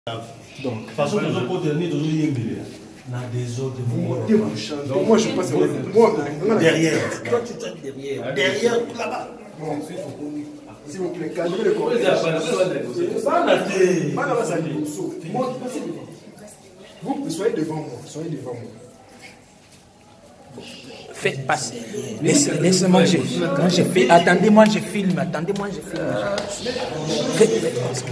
Donc, de toute façon, nous avons continué de nous y donc moi je passe moi derrière. Toi tu traînes derrière. Derrière là-bas. Bon, s'il vous plaît, cadrez le corps. Vous soyez devant moi. Soyez devant moi. Faites passer. Laissez-moi, quand je fais. Attendez-moi, je filme. Attendez-moi, je filme. Faites passer.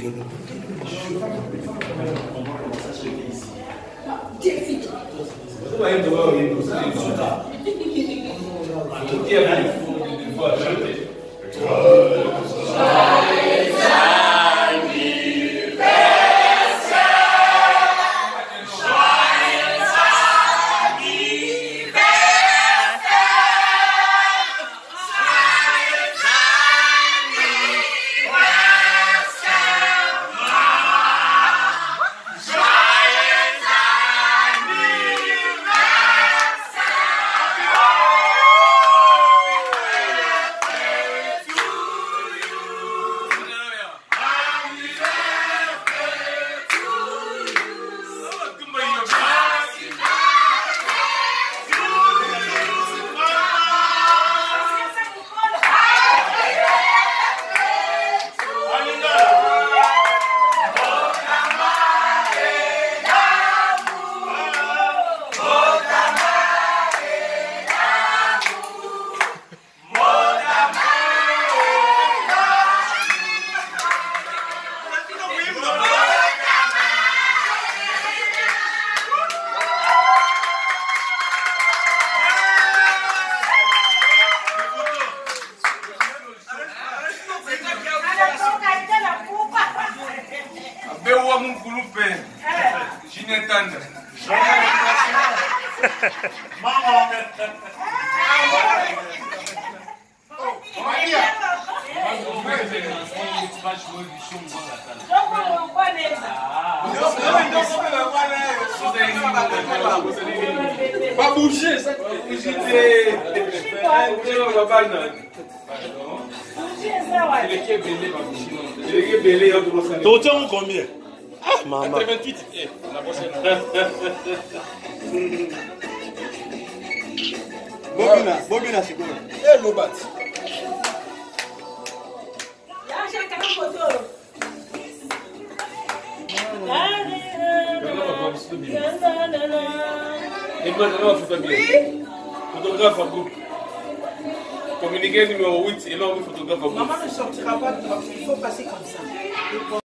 Pas bouger, ça combien? Ah, maman. 88. La prochaine. Bobina, c'est quoi? Eh, Lobat. Et maintenant, photographe à groupe. Communiqué numéro 8, et là, on photographe à groupe. Maman ne sortira pas, il faut passer comme ça.